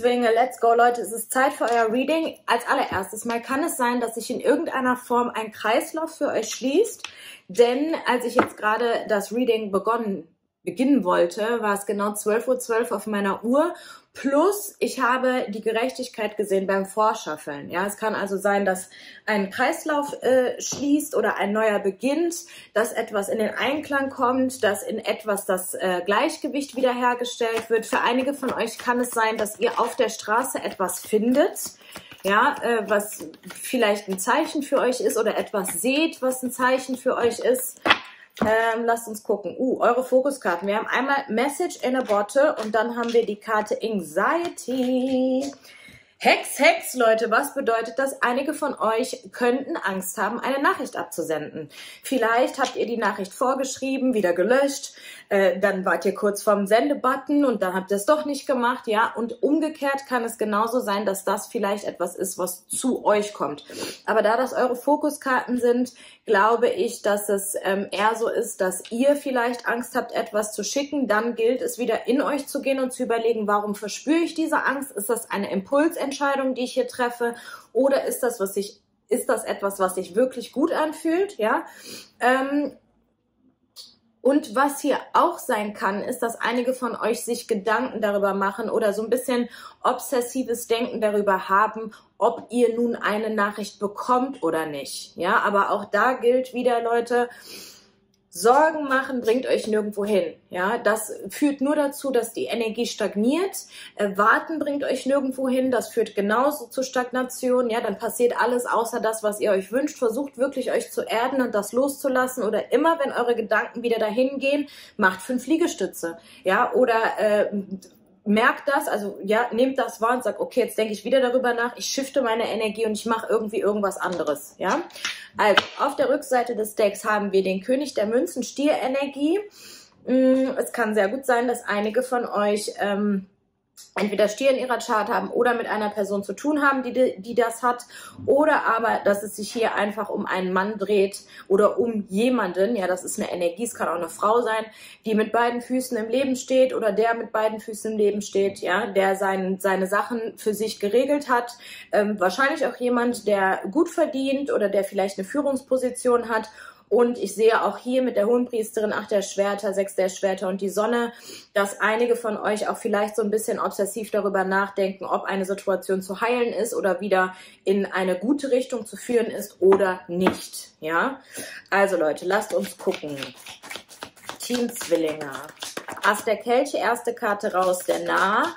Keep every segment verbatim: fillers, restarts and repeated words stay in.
Zwillinge, let's go, Leute. Es ist Zeit für euer Reading. Als allererstes mal kann es sein, dass sich in irgendeiner Form ein Kreislauf für euch schließt. Denn als ich jetzt gerade das Reading begonnen, beginnen wollte, war es genau zwölf Uhr zwölf auf meiner Uhr. Plus, ich habe die Gerechtigkeit gesehen beim Vorschaffeln. Ja, es kann also sein, dass ein Kreislauf äh, schließt oder ein neuer beginnt, dass etwas in den Einklang kommt, dass in etwas das äh, Gleichgewicht wiederhergestellt wird. Für einige von euch kann es sein, dass ihr auf der Straße etwas findet, ja, äh, was vielleicht ein Zeichen für euch ist oder etwas seht, was ein Zeichen für euch ist. Ähm, lasst uns gucken. Uh, eure Fokuskarten. Wir haben einmal Message in a Bottle und dann haben wir die Karte Anxiety. Hex, Hex, Leute, was bedeutet das? Einige von euch könnten Angst haben, eine Nachricht abzusenden. Vielleicht habt ihr die Nachricht vorgeschrieben, wieder gelöscht, äh, dann wart ihr kurz vorm Sendebutton und dann habt ihr es doch nicht gemacht, ja. Und umgekehrt kann es genauso sein, dass das vielleicht etwas ist, was zu euch kommt. Aber da das eure Fokuskarten sind, glaube ich, dass es ähm, eher so ist, dass ihr vielleicht Angst habt, etwas zu schicken. Dann gilt es wieder in euch zu gehen und zu überlegen, warum verspüre ich diese Angst? Ist das eine Impulsentscheidung, die ich hier treffe? Oder ist das, was ich, ist das etwas, was sich wirklich gut anfühlt? Ja. Ähm, Und was hier auch sein kann, ist, dass einige von euch sich Gedanken darüber machen oder so ein bisschen obsessives Denken darüber haben, ob ihr nun eine Nachricht bekommt oder nicht. Ja, aber auch da gilt wieder, Leute, Sorgen machen bringt euch nirgendwo hin. Ja, das führt nur dazu, dass die Energie stagniert. Äh, warten bringt euch nirgendwo hin. Das führt genauso zur Stagnation. Ja, dann passiert alles außer das, was ihr euch wünscht. Versucht wirklich euch zu erden und das loszulassen. Oder immer, wenn eure Gedanken wieder dahin gehen, macht fünf Liegestütze. Ja, oder äh, merkt das, also ja, nehmt das wahr und sagt, okay, jetzt denke ich wieder darüber nach, ich shifte meine Energie und ich mache irgendwie irgendwas anderes, ja. Also, auf der Rückseite des Decks haben wir den König der Münzen, Stierenergie. Es kann sehr gut sein, dass einige von euch ähm, entweder Stier in ihrer Chart haben oder mit einer Person zu tun haben, die, die das hat, oder aber, dass es sich hier einfach um einen Mann dreht oder um jemanden, ja, das ist eine Energie, es kann auch eine Frau sein, die mit beiden Füßen im Leben steht oder der mit beiden Füßen im Leben steht, ja, der sein, seine Sachen für sich geregelt hat, ähm, wahrscheinlich auch jemand, der gut verdient oder der vielleicht eine Führungsposition hat. Und ich sehe auch hier mit der Hohenpriesterin, acht der Schwerter, sechs der Schwerter und die Sonne, dass einige von euch auch vielleicht so ein bisschen obsessiv darüber nachdenken, ob eine Situation zu heilen ist oder wieder in eine gute Richtung zu führen ist oder nicht. Ja, also Leute, lasst uns gucken. Team Zwillinge. Ass der Kelche, erste Karte raus, der Narr.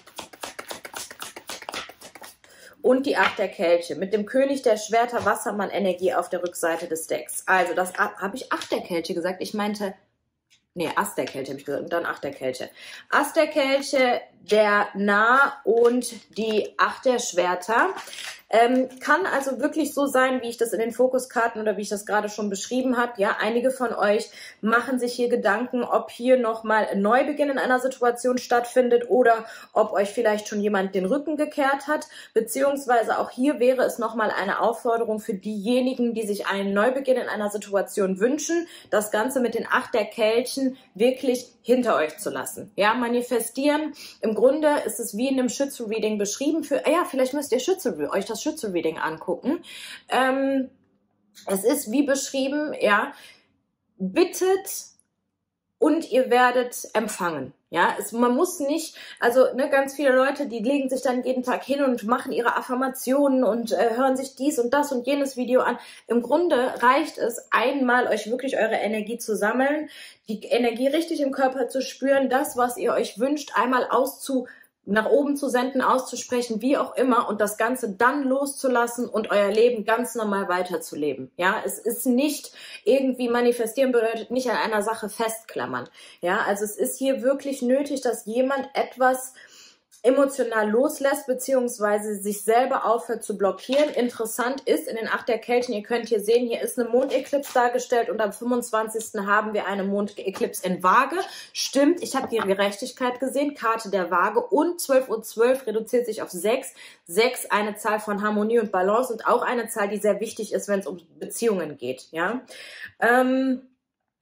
Und die Acht der Kelche mit dem König der Schwerter, Wassermann, Energie auf der Rückseite des Decks. Also das habe ich Acht der Kelche gesagt. Ich meinte, nee, Ass der Kelche habe ich gesagt und dann Acht der Kelche. Ass der Kelche, der Narr und die Acht der Schwerter. Ähm, kann also wirklich so sein, wie ich das in den Fokuskarten oder wie ich das gerade schon beschrieben habe. Ja, einige von euch machen sich hier Gedanken, ob hier nochmal ein Neubeginn in einer Situation stattfindet oder ob euch vielleicht schon jemand den Rücken gekehrt hat. Beziehungsweise auch hier wäre es nochmal eine Aufforderung für diejenigen, die sich einen Neubeginn in einer Situation wünschen, das Ganze mit den Acht der Kelchen wirklich hinter euch zu lassen. Ja, manifestieren. Im Grunde ist es wie in einem Schütze-Reading beschrieben. Für, ja, vielleicht müsst ihr Schütze, euch das Schütze-Reading angucken. Ähm, es ist wie beschrieben, ja, bittet und ihr werdet empfangen. Ja, es, man muss nicht, also ne, ganz viele Leute, die legen sich dann jeden Tag hin und machen ihre Affirmationen und äh, hören sich dies und das und jenes Video an. Im Grunde reicht es einmal, euch wirklich eure Energie zu sammeln, die Energie richtig im Körper zu spüren, das, was ihr euch wünscht, einmal auszu nach oben zu senden, auszusprechen, wie auch immer, und das Ganze dann loszulassen und euer Leben ganz normal weiterzuleben. Ja, es ist nicht irgendwie manifestieren, bedeutet nicht an einer Sache festklammern. Ja, also es ist hier wirklich nötig, dass jemand etwas emotional loslässt, beziehungsweise sich selber aufhört zu blockieren. Interessant ist, in den Acht der Kelchen, ihr könnt hier sehen, hier ist eine Mondeklipse dargestellt und am fünfundzwanzigsten haben wir eine Mondeklipse in Waage. Stimmt, ich habe die Gerechtigkeit gesehen, Karte der Waage, und zwölf Uhr zwölf reduziert sich auf sechs. sechs, eine Zahl von Harmonie und Balance und auch eine Zahl, die sehr wichtig ist, wenn es um Beziehungen geht. Ja. Ähm,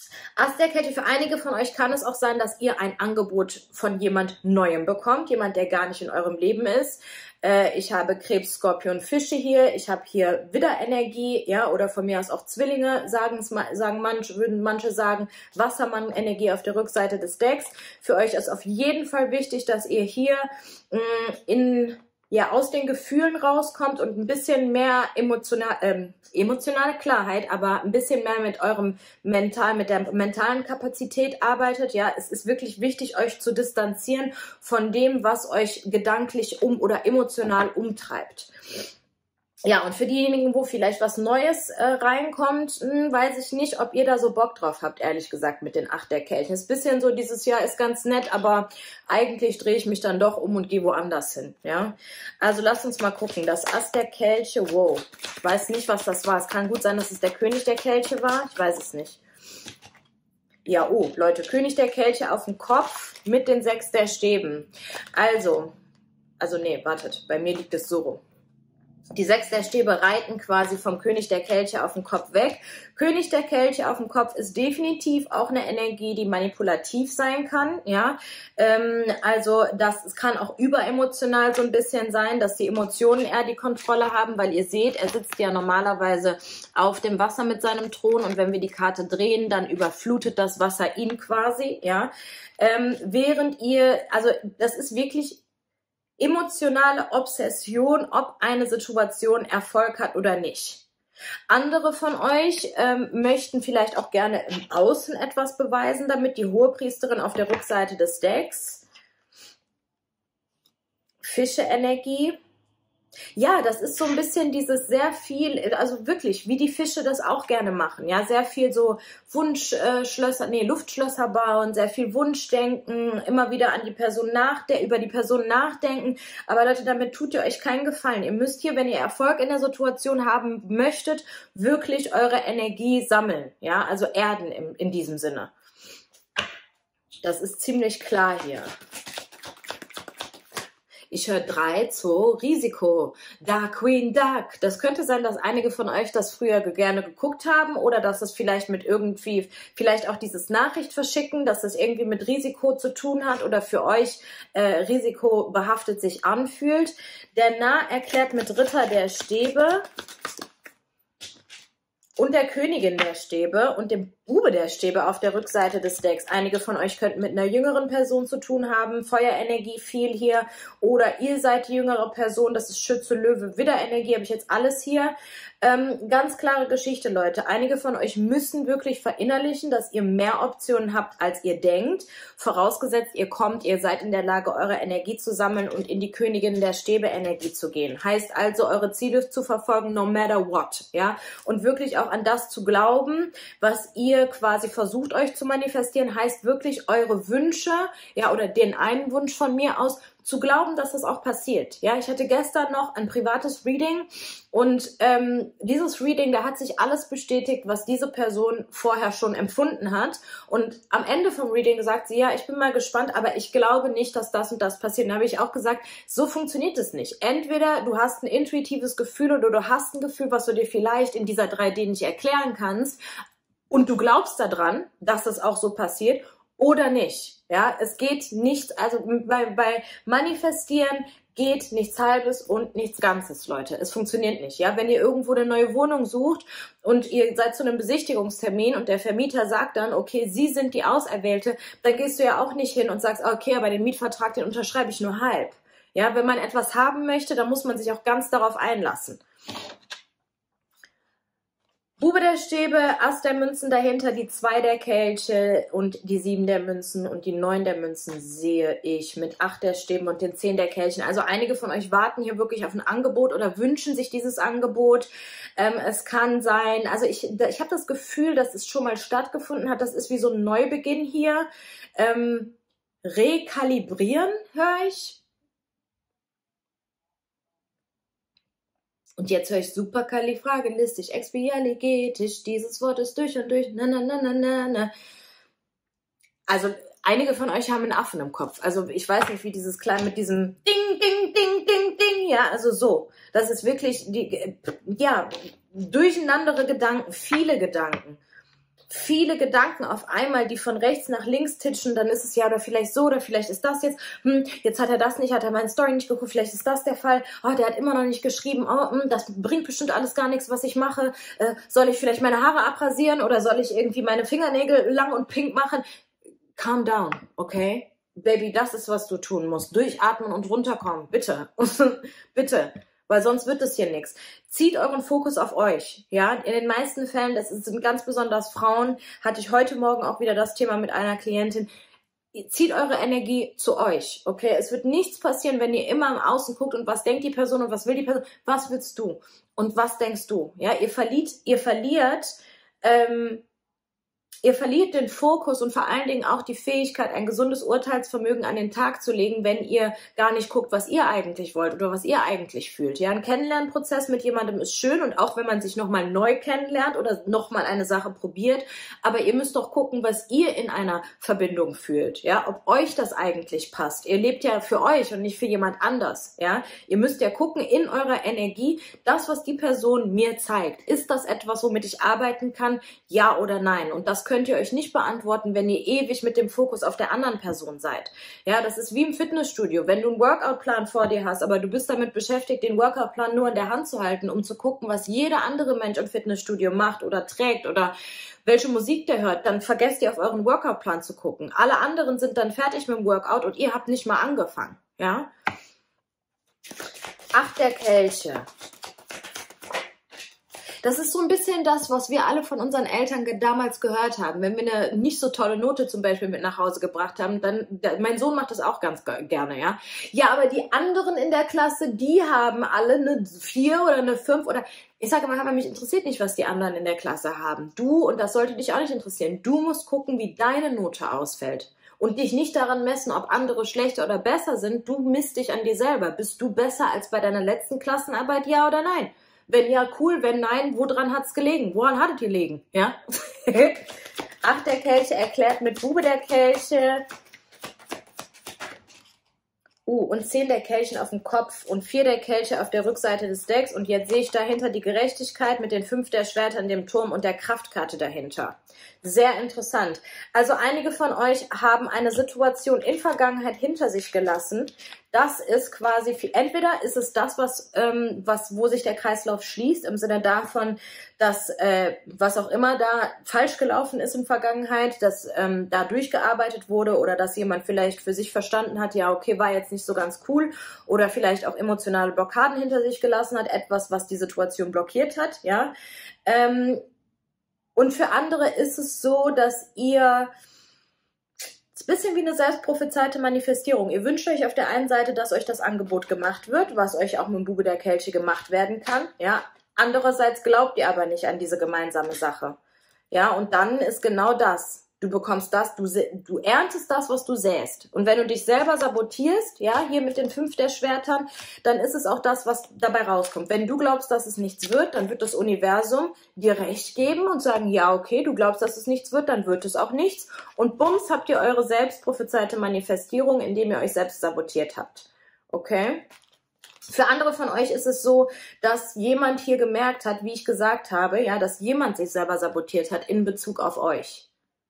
Ast der Kelche, für einige von euch kann es auch sein, dass ihr ein Angebot von jemand Neuem bekommt, jemand, der gar nicht in eurem Leben ist. Äh, ich habe Krebs, Skorpion, Fische hier, ich habe hier Widderenergie, ja, oder von mir aus auch Zwillinge, sagen, sagen manche, würden manche sagen, Wassermann-Energie auf der Rückseite des Decks. Für euch ist auf jeden Fall wichtig, dass ihr hier mh, in... ja, aus den Gefühlen rauskommt und ein bisschen mehr emotional, ähm, emotionale Klarheit, aber ein bisschen mehr mit eurem mental, mit der mentalen Kapazität arbeitet. Ja, es ist wirklich wichtig, euch zu distanzieren von dem, was euch gedanklich um oder emotional umtreibt. Ja, und für diejenigen, wo vielleicht was Neues äh, reinkommt, mh, weiß ich nicht, ob ihr da so Bock drauf habt, ehrlich gesagt, mit den Acht der Kelche. Ist ein bisschen so, dieses Jahr ist ganz nett, aber eigentlich drehe ich mich dann doch um und gehe woanders hin, ja. Also lasst uns mal gucken. Das Ast der Kelche, wow. Ich weiß nicht, was das war. Es kann gut sein, dass es der König der Kelche war. Ich weiß es nicht. Ja, oh, Leute, König der Kelche auf dem Kopf mit den Sechs der Stäben. Also, also nee, wartet, bei mir liegt es so rum. Die Sechs der Stäbe reiten quasi vom König der Kelche auf den Kopf weg. König der Kelche auf dem Kopf ist definitiv auch eine Energie, die manipulativ sein kann. Ja, ähm, also das es kann auch überemotional so ein bisschen sein, dass die Emotionen eher die Kontrolle haben, weil ihr seht, er sitzt ja normalerweise auf dem Wasser mit seinem Thron und wenn wir die Karte drehen, dann überflutet das Wasser ihn quasi. Ja, ähm, während ihr, also das ist wirklich emotionale Obsession, ob eine Situation Erfolg hat oder nicht. Andere von euch ähm, möchten vielleicht auch gerne im Außen etwas beweisen, damit die Hohepriesterin auf der Rückseite des Decks. Fische-Energie. Ja, das ist so ein bisschen dieses sehr viel, also wirklich, wie die Fische das auch gerne machen, ja, sehr viel so Wunschschlösser, nee, Luftschlösser bauen, sehr viel Wunschdenken, immer wieder an die Person nachdenken, über die Person nachdenken, aber Leute, damit tut ihr euch keinen Gefallen. Ihr müsst hier, wenn ihr Erfolg in der Situation haben möchtet, wirklich eure Energie sammeln, ja, also erden in, in diesem Sinne. Das ist ziemlich klar hier. Ich höre drei, zwei, Risiko. Dark Queen Duck. Das könnte sein, dass einige von euch das früher gerne geguckt haben oder dass es vielleicht mit irgendwie, vielleicht auch dieses Nachricht verschicken, dass es irgendwie mit Risiko zu tun hat oder für euch äh, risikobehaftet sich anfühlt. Der Narr erklärt mit Ritter der Stäbe und der Königin der Stäbe und dem Bube der Stäbe auf der Rückseite des Decks. Einige von euch könnten mit einer jüngeren Person zu tun haben. Feuerenergie viel hier. Oder ihr seid die jüngere Person. Das ist Schütze, Löwe, Widderenergie. Habe ich jetzt alles hier. Ähm, ganz klare Geschichte, Leute. Einige von euch müssen wirklich verinnerlichen, dass ihr mehr Optionen habt, als ihr denkt. Vorausgesetzt, ihr kommt, ihr seid in der Lage, eure Energie zu sammeln und in die Königin der Stäbe Energie zu gehen. Heißt also, eure Ziele zu verfolgen, no matter what. Ja? Und wirklich auch an das zu glauben, was ihr quasi versucht euch zu manifestieren, heißt wirklich eure Wünsche, ja, oder den einen Wunsch von mir aus, zu glauben, dass das auch passiert. Ja, ich hatte gestern noch ein privates Reading und ähm, dieses Reading, da hat sich alles bestätigt, was diese Person vorher schon empfunden hat. Und am Ende vom Reading sagt sie, ja, ich bin mal gespannt, aber ich glaube nicht, dass das und das passiert. Und da habe ich auch gesagt, so funktioniert es nicht. Entweder du hast ein intuitives Gefühl oder du hast ein Gefühl, was du dir vielleicht in dieser drei D nicht erklären kannst, und du glaubst daran, dass das auch so passiert oder nicht. Ja, es geht nichts, also bei, bei Manifestieren geht nichts Halbes und nichts Ganzes, Leute. Es funktioniert nicht. Ja, wenn ihr irgendwo eine neue Wohnung sucht und ihr seid zu einem Besichtigungstermin und der Vermieter sagt dann, okay, Sie sind die Auserwählte, dann gehst du ja auch nicht hin und sagst, okay, aber den Mietvertrag, den unterschreibe ich nur halb. Ja, wenn man etwas haben möchte, dann muss man sich auch ganz darauf einlassen. Bube der Stäbe, Ass der Münzen dahinter, die zwei der Kelche und die sieben der Münzen und die neun der Münzen sehe ich mit acht der Stäben und den zehn der Kelchen. Also einige von euch warten hier wirklich auf ein Angebot oder wünschen sich dieses Angebot. Ähm, es kann sein, also ich, ich habe das Gefühl, dass es schon mal stattgefunden hat. Das ist wie so ein Neubeginn hier. Ähm, rekalibrieren, höre ich. Und jetzt höre ich superkalifragilistik, expialigetisch, dieses Wort ist durch und durch, na, na, na, na, na, na. Also, einige von euch haben einen Affen im Kopf. Also, ich weiß nicht, wie dieses Klein mit diesem Ding, Ding, Ding, Ding, Ding, ja, also so. Das ist wirklich, die, ja, durcheinandere Gedanken, viele Gedanken. viele Gedanken auf einmal, die von rechts nach links titschen, dann ist es ja oder vielleicht so oder vielleicht ist das jetzt, hm, jetzt hat er das nicht, hat er meine Story nicht geguckt, vielleicht ist das der Fall, oh, der hat immer noch nicht geschrieben, oh, hm, das bringt bestimmt alles gar nichts, was ich mache, äh, soll ich vielleicht meine Haare abrasieren oder soll ich irgendwie meine Fingernägel lang und pink machen? Calm down, okay? Baby, das ist, was du tun musst. Durchatmen und runterkommen, bitte, bitte. Weil sonst wird es hier nichts. Zieht euren Fokus auf euch. Ja, in den meisten Fällen, das sind ganz besonders Frauen, hatte ich heute Morgen auch wieder das Thema mit einer Klientin. Zieht eure Energie zu euch. Okay, es wird nichts passieren, wenn ihr immer im Außen guckt und was denkt die Person und was will die Person. Was willst du und was denkst du? Ja, ihr verliert, ihr verliert. Ähm, Ihr verliert den Fokus und vor allen Dingen auch die Fähigkeit, ein gesundes Urteilsvermögen an den Tag zu legen, wenn ihr gar nicht guckt, was ihr eigentlich wollt oder was ihr eigentlich fühlt. Ja, ein Kennenlernprozess mit jemandem ist schön und auch wenn man sich nochmal neu kennenlernt oder nochmal eine Sache probiert, aber ihr müsst doch gucken, was ihr in einer Verbindung fühlt. Ja, ob euch das eigentlich passt. Ihr lebt ja für euch und nicht für jemand anders. Ja, ihr müsst ja gucken in eurer Energie, das, was die Person mir zeigt. Ist das etwas, womit ich arbeiten kann? Ja oder nein? Und das könnt ihr euch nicht beantworten, wenn ihr ewig mit dem Fokus auf der anderen Person seid. Ja, das ist wie im Fitnessstudio. Wenn du einen Workout-Plan vor dir hast, aber du bist damit beschäftigt, den Workout-Plan nur in der Hand zu halten, um zu gucken, was jeder andere Mensch im Fitnessstudio macht oder trägt oder welche Musik der hört, dann vergesst ihr auf euren Workout-Plan zu gucken. Alle anderen sind dann fertig mit dem Workout und ihr habt nicht mal angefangen. Ja? Acht der Kelche. Das ist so ein bisschen das, was wir alle von unseren Eltern damals gehört haben. Wenn wir eine nicht so tolle Note zum Beispiel mit nach Hause gebracht haben, dann, mein Sohn macht das auch ganz gerne, ja. Ja, aber die anderen in der Klasse, die haben alle eine vier oder eine fünf oder, ich sage immer, mich interessiert nicht, was die anderen in der Klasse haben. Du, und das sollte dich auch nicht interessieren, du musst gucken, wie deine Note ausfällt. Und dich nicht daran messen, ob andere schlechter oder besser sind. Du misst dich an dir selber. Bist du besser als bei deiner letzten Klassenarbeit, ja oder nein? Wenn ja, cool, wenn nein, woran hat's gelegen? Woran hattet ihr gelegen? Ja? Acht der Kelche erklärt mit Bube der Kelche. Uh, und zehn der Kelchen auf dem Kopf und vier der Kelche auf der Rückseite des Decks. Und jetzt sehe ich dahinter die Gerechtigkeit mit den fünf der Schwerter in dem Turm und der Kraftkarte dahinter. Sehr interessant. Also einige von euch haben eine Situation in Vergangenheit hinter sich gelassen. Das ist quasi, entweder ist es das, was, ähm, was, wo sich der Kreislauf schließt, im Sinne davon, dass äh, was auch immer da falsch gelaufen ist in Vergangenheit, dass ähm, da durchgearbeitet wurde oder dass jemand vielleicht für sich verstanden hat, ja okay, war jetzt nicht so ganz cool oder vielleicht auch emotionale Blockaden hinter sich gelassen hat, etwas, was die Situation blockiert hat, ja. Ähm, und für andere ist es so, dass ihr es ist ein bisschen wie eine selbstprophezeite Manifestierung. Ihr wünscht euch auf der einen Seite, dass euch das Angebot gemacht wird, was euch auch mit dem Bube der Kelche gemacht werden kann. Ja. Andererseits glaubt ihr aber nicht an diese gemeinsame Sache. Ja, und dann ist genau das. Du bekommst das, du, du erntest das, was du säst. Und wenn du dich selber sabotierst, ja, hier mit den fünf der Schwertern, dann ist es auch das, was dabei rauskommt. Wenn du glaubst, dass es nichts wird, dann wird das Universum dir recht geben und sagen, ja, okay, du glaubst, dass es nichts wird, dann wird es auch nichts. Und bums, habt ihr eure selbstprophezeite Manifestierung, indem ihr euch selbst sabotiert habt. Okay? Für andere von euch ist es so, dass jemand hier gemerkt hat, wie ich gesagt habe, ja, dass jemand sich selber sabotiert hat in Bezug auf euch.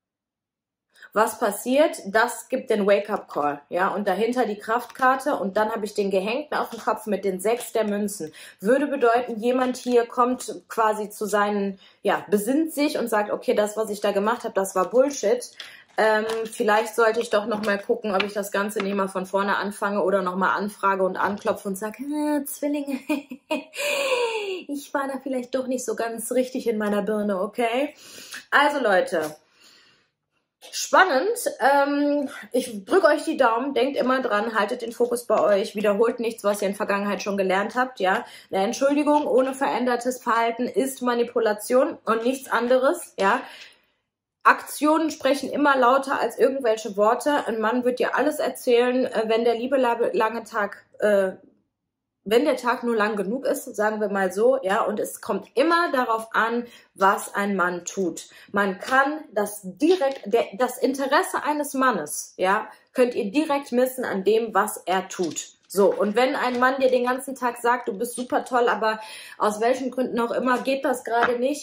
Was passiert? Das gibt den Wake-up-Call, ja, und dahinter die Kraftkarte und dann habe ich den Gehängten auf dem Kopf mit den sechs der Münzen. Würde bedeuten, jemand hier kommt quasi zu seinen, ja, besinnt sich und sagt, okay, das, was ich da gemacht habe, das war Bullshit. Ähm, vielleicht sollte ich doch nochmal gucken, ob ich das Ganze nicht mal von vorne anfange oder nochmal anfrage und anklopfe und sage, äh, Zwillinge, ich war da vielleicht doch nicht so ganz richtig in meiner Birne, okay? Also Leute, spannend. Ähm, ich drücke euch die Daumen, denkt immer dran, haltet den Fokus bei euch, wiederholt nichts, was ihr in der Vergangenheit schon gelernt habt. Ja, eine Entschuldigung ohne verändertes Verhalten ist Manipulation und nichts anderes. Ja, Aktionen sprechen immer lauter als irgendwelche Worte. Ein Mann wird dir alles erzählen, wenn der liebe lange Tag äh, wenn der Tag nur lang genug ist, sagen wir mal so, ja, und es kommt immer darauf an, was ein Mann tut. Man kann das direkt, der, das Interesse eines Mannes, ja, könnt ihr direkt messen an dem, was er tut. So, und wenn ein Mann dir den ganzen Tag sagt, du bist super toll, aber aus welchen Gründen auch immer geht das gerade nicht,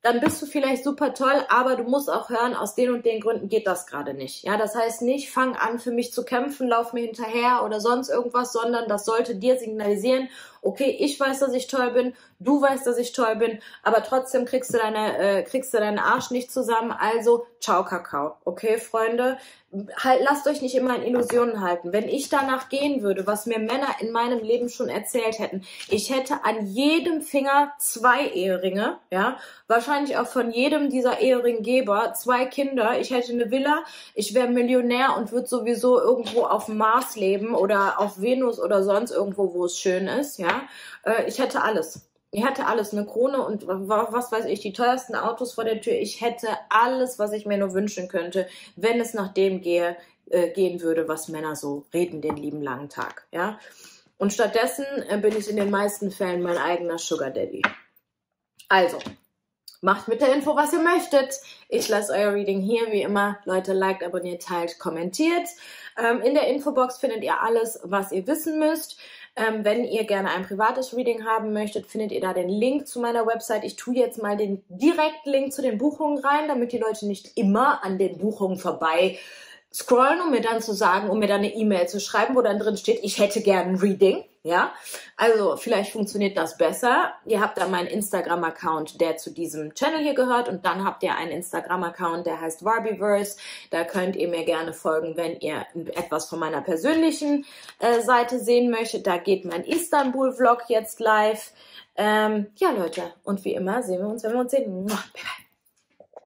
dann bist du vielleicht super toll, aber du musst auch hören, aus den und den Gründen geht das gerade nicht. Ja, das heißt nicht, fang an für mich zu kämpfen, lauf mir hinterher oder sonst irgendwas, sondern das sollte dir signalisieren, okay, ich weiß, dass ich toll bin, du weißt, dass ich toll bin, aber trotzdem kriegst du deine, äh, kriegst du deinen Arsch nicht zusammen, also ciao Kakao. Okay, Freunde? Halt, lasst euch nicht immer in Illusionen halten. Wenn ich danach gehen würde, was mir Männer in meinem Leben schon erzählt hätten, ich hätte an jedem Finger zwei Eheringe, ja, wahrscheinlich auch von jedem dieser Eheringgeber zwei Kinder, ich hätte eine Villa, ich wäre Millionär und würde sowieso irgendwo auf dem Mars leben oder auf Venus oder sonst irgendwo, wo es schön ist, ja, äh, ich hätte alles. Ich hätte alles, eine Krone und was weiß ich, die teuersten Autos vor der Tür. Ich hätte alles, was ich mir nur wünschen könnte, wenn es nach dem gehe, äh, gehen würde, was Männer so reden den lieben langen Tag. Ja? Und stattdessen äh, bin ich in den meisten Fällen mein eigener Sugar Daddy. Also, macht mit der Info, was ihr möchtet. Ich lasse euer Reading hier, wie immer. Leute, liked, abonniert, teilt, kommentiert. Ähm, in der Infobox findet ihr alles, was ihr wissen müsst. Ähm, wenn ihr gerne ein privates Reading haben möchtet, findet ihr da den Link zu meiner Website. Ich tue jetzt mal den direkten Link zu den Buchungen rein, damit die Leute nicht immer an den Buchungen vorbei scrollen, um mir dann zu sagen, um mir dann eine E-Mail zu schreiben, wo dann drin steht, ich hätte gern ein Reading. Ja, also vielleicht funktioniert das besser. Ihr habt da meinen Instagram-Account, der zu diesem Channel hier gehört, und dann habt ihr einen Instagram-Account, der heißt Barbiverse. Da könnt ihr mir gerne folgen, wenn ihr etwas von meiner persönlichen äh, Seite sehen möchtet. Da geht mein Istanbul-Vlog jetzt live. Ähm, ja, Leute, und wie immer sehen wir uns, wenn wir uns sehen. Bye, bye.